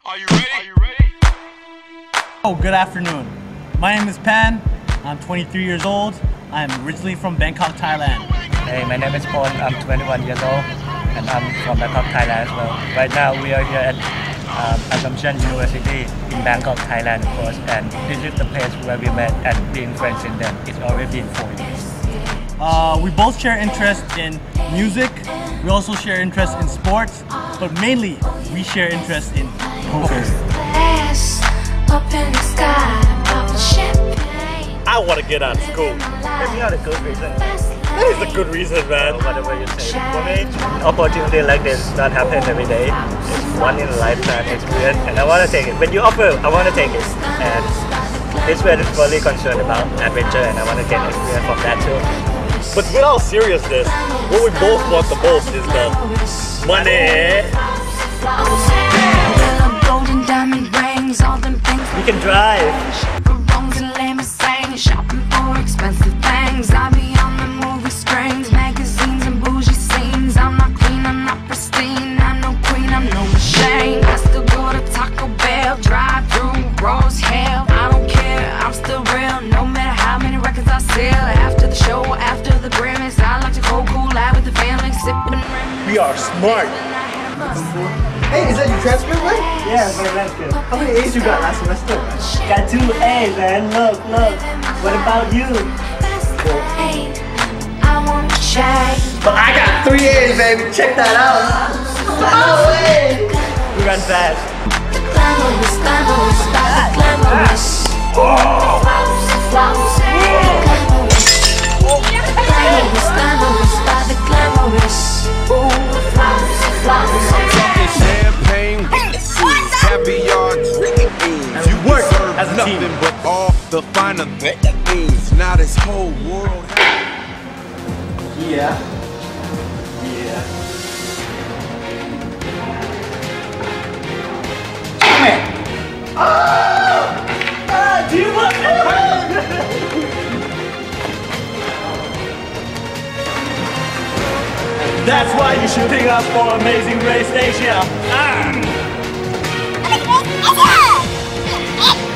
Are you ready? Are you ready? Oh, good afternoon. My name is Pan. I'm 23 years old. I'm originally from Bangkok, Thailand. Hey, my name is Pon. I'm 21 years old and I'm from Bangkok, Thailand as well. Right now we are here at Unchain University in Bangkok, Thailand, of course. And this is the place where we met and being friends in them. It's already been 4 years. We both share interest in music. We also share interest in sports, but mainly we share interest in poker. I want to get out of school. Maybe not a good reason. That is a good reason, man. Whatever you say. For me, opportunity like this not happen every day. It's one in a lifetime experience, and I want to take it. When you offer, I want to take it. And this way, I'm fully concerned about adventure, and I want to get experience from that too. But with all seriousness, what we both want the most is the money. We can drive. Shopping for expensive things. I be on the movie screens, magazines and bougie scenes. I'm not clean, I'm not pristine. I'm no queen, I'm no shame. I still go to Taco Bell, drive through Rose Hill. I don't care, I'm still real. No matter how many records I sell. After the show, after the Grammys, I like to go cool out with the family, sipping. We are smart. Hey, is that your transcript, right? Yeah, very nice kid. How many A's you got last semester? Got 2 A's, man. Look. What about you? But I got 3 A's, baby. Check that out. No way. We run fast. Champagne, caviar, You work as a team. but all the finer things. Now this whole world. Yeah. Do you want That's why you should pick us for Amazing Race Asia.